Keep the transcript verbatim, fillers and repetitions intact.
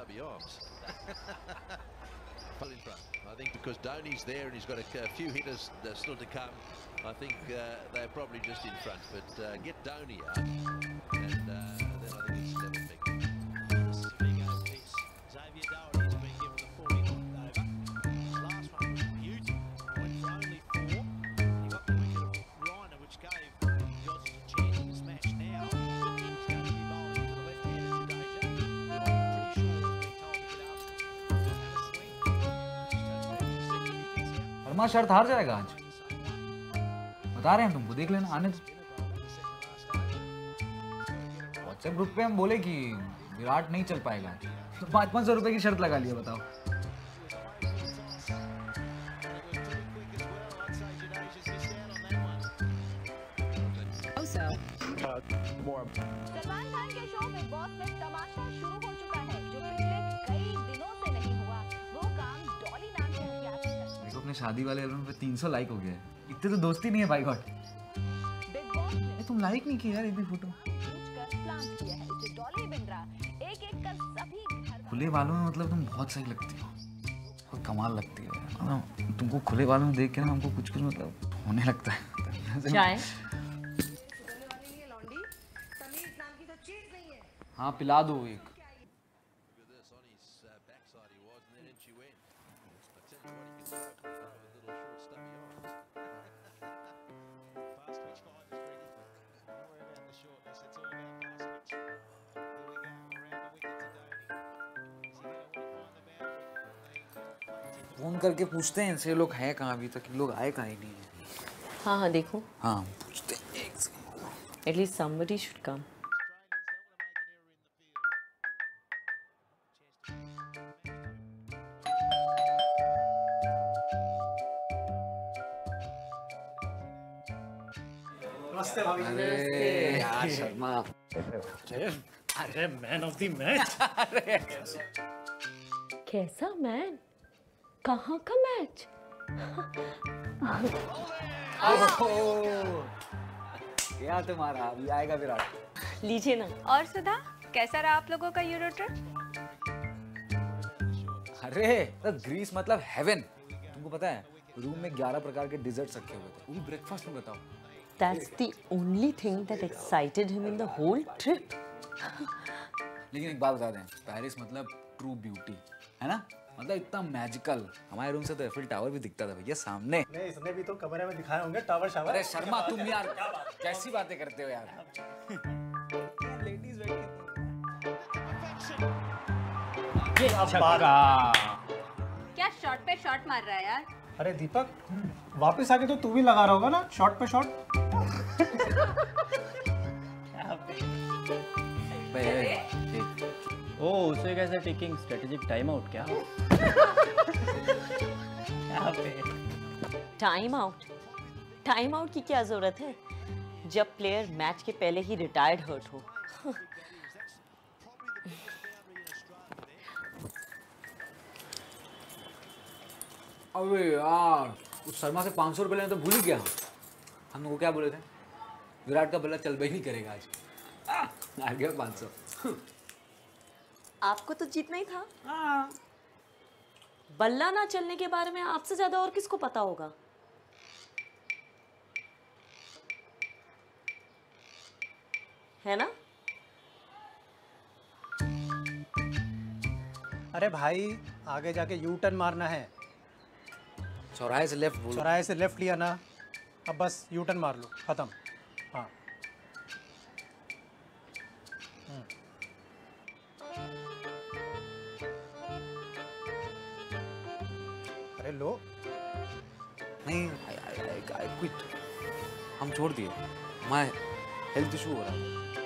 stubby arms. Full in front. I think because Dhoni's there and he's got a, a few hitters still to come. I think uh, they're probably just in front. But uh, get Dhoni out, and uh, then I think it's seven big. This is a big over piece. Xavier Doherty's been given the forty-one over. His last one was beauty. Went for only four. He got the wicket of Reiner, which gave the Aussies a chance in this match. Now he's going to be bowling to the left-handed Jadeja. I'm pretty sure he's been told to get up and have a swing. Verma शर्त हार जाएगा आज, बता रहे हैं तुमको, देख लेना आने दो। व्हाट्सएप ग्रुप पे हम बोले कि विराट नहीं चल पाएगा, तो पाँच पाँच सौ रुपए की शर्त लगा लिया, बताओ। सलमान खान के शो बिग बॉस में तमाशा शुरू हो चुका है, जो पिछले कई दिनों से नहीं हुआ। वो काम डॉली नाम के हथियार से करते हैं। अपने शादी वाले एल्बम पे तीन सौ लाइक हो गया है। इतने तो दोस्ती नहीं है भाई गॉड। बिग बॉस ने तुम लाइक नहीं किया यार एक भी फोटो। पूछकर प्लान किया है, इससे डॉली बिंद्रा एक-एक कर सभी घर खुले बालों में मतलब तुम बहुत सही लगती हो, बहुत कमाल लगती हो यार। तुमको खुले बालों में देख के ना हमको कुछ कुछ मतलब होने लगता है। चाय हाँ पिला दो एक। फोन करके पूछते हैं इनसे लोग हैं कहाँ, अभी तक लोग आए कहाँ ही नहीं है। हाँ हाँ देखो, हाँ पूछते हैं एक second. at least somebody should come. नमस्ते भाभी। अरे यार शर्मा, अरे अरे मैन ऑफ द मैच। कैसा मैन? कहाँ का मैच? क्या तुम्हारा, अभी आएगा विराट। लीजिए ना। और सुधा, कैसा रहा आप लोगों का यूरो ट्रिप? अरे तो ग्रीस मतलब हेवन। तुमको पता है रूम में ग्यारह प्रकार के डिजर्ट्स रखे हुए थे, वो भी ब्रेकफास्ट में, बताओ। That's the only thing that excited him in the whole trip. लेकिन एक बात बता दें, पेरिस मतलब ट्रू ब्यूटी है ना, मतलब इतना मैजिकल। हमारे रूम से तो एफिल टावर भी दिखता था भैया सामने। नहीं, इसने भी तो कमरे में दिखाए होंगे टावर शावर। अरे शर्मा तुम यार कैसी बातें करते हो यार। लेडीज क्या शॉट पे शॉट मार रहा है यार? अरे दीपक, वापस आके तो तू भी लगा रहा होगा ना शॉट पे शॉट। ओ उसे कैसे टेकिंग स्ट्रेटेजिक टाइम आउट क्या? Time out? टाइम आउट की क्या जरूरत है जब प्लेयर मैच के पहले ही रिटायर्ड हर्ट हो। अबे यार उस शर्मा से पाँच सौ रुपये लेना तो भूल ही गया। हम लोग क्या बोले थे, विराट का बल्ला चल ही नहीं करेगा आज। आ गया पाँच सौ। आपको तो जीतना ही था। हाँ। बल्ला ना चलने के बारे में आपसे ज्यादा और किसको पता होगा? है ना? अरे भाई आगे जाके यू टर्न मारना है। चौराहे से लेफ्ट बोलो। चौराहे से लेफ्ट लिया ना, अब बस यू टर्न मार लो, खत्म। हाँ अरे लो। नहीं आई आई आई क्विट, हम छोड़ दिए, हमारे हेल्थ इशू हो रहा है।